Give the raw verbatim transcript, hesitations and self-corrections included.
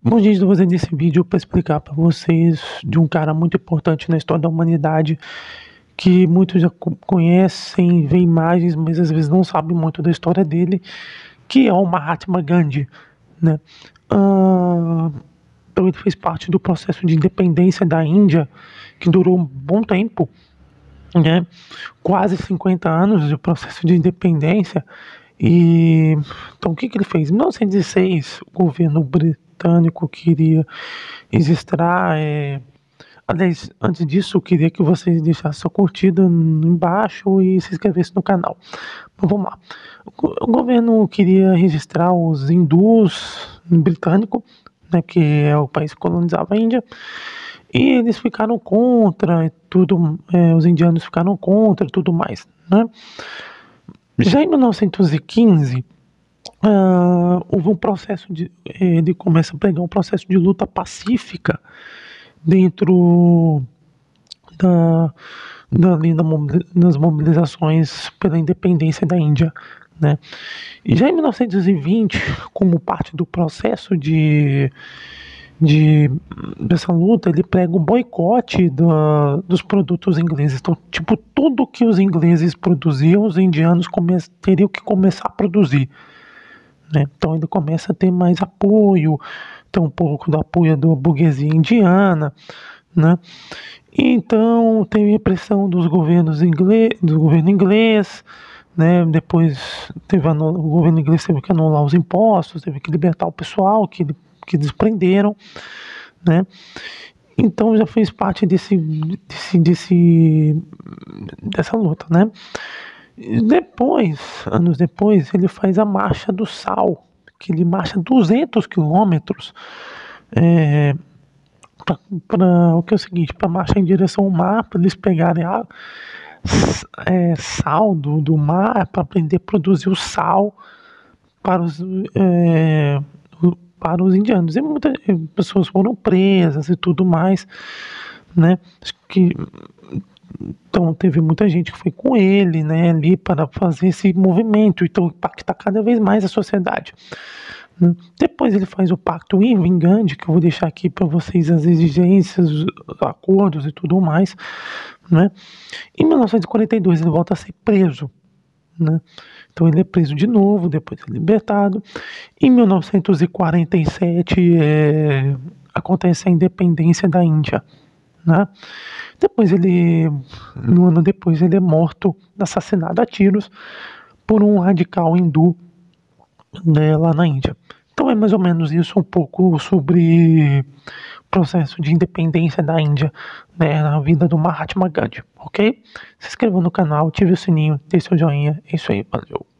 Bom, gente, estou fazendo esse vídeo para explicar para vocês de um cara muito importante na história da humanidade, que muitos já co- conhecem, vê imagens, mas às vezes não sabem muito da história dele, que é o Mahatma Gandhi, né? Ah, então ele fez parte do processo de independência da Índia, que durou um bom tempo, né? Quase cinquenta anos de processo de independência. E então o que que ele fez? Em mil novecentos e seis, o governo britânico queria registrar. É... Aliás, antes disso, eu queria que vocês deixassem sua curtida embaixo e se inscrevessem no canal. Então, vamos lá. O go- o governo queria registrar os hindus britânicos, né, que é o país que colonizava a Índia, e eles ficaram contra e tudo, é, os indianos ficaram contra e tudo mais, né? Já em mil novecentos e quinze, ah, houve um processo de. Ele começa a pegar um processo de luta pacífica dentro da, da, ali da mobili- das mobilizações pela independência da Índia, né? E já em mil novecentos e vinte, como parte do processo de, de dessa luta, ele prega o boicote da- dos produtos ingleses. Então, tipo, tudo que os ingleses produziam, os indianos come, teriam que começar a produzir, né? Então ele começa a ter mais apoio, tem um pouco do apoio da burguesia indiana, né? Então teve repressão dos governos inglês, do governo inglês, né? Depois teve anula, o governo inglês teve que anular os impostos, teve que libertar o pessoal que, que eles prenderam, né? Então já fez parte desse, desse, desse dessa luta, né? Depois, anos depois, ele faz a Marcha do Sal, que ele marcha duzentos quilômetros, é, para o que é o seguinte, para marchar em direção ao mar, para eles pegarem a, é, sal do, do mar, para aprender a produzir o sal para os, é, para os indianos. E muitas pessoas foram presas e tudo mais, né? Acho que então teve muita gente que foi com ele, né, ali para fazer esse movimento, então impactar cada vez mais a sociedade, né? Depois ele faz o Pacto Irving Gandhi, que eu vou deixar aqui para vocês as exigências, os acordos e tudo mais, né? Em mil novecentos e quarenta e dois ele volta a ser preso, né? Então ele é preso de novo, depois é libertado. Em mil novecentos e quarenta e sete é, acontece a independência da Índia, né? Depois ele, no ano depois, ele é morto, assassinado a tiros por um radical hindu, né, lá na Índia. Então é mais ou menos isso, um pouco sobre o processo de independência da Índia, né, na vida do Mahatma Gandhi, ok? Se inscreva no canal, ative o sininho, dê seu joinha, é isso aí, valeu.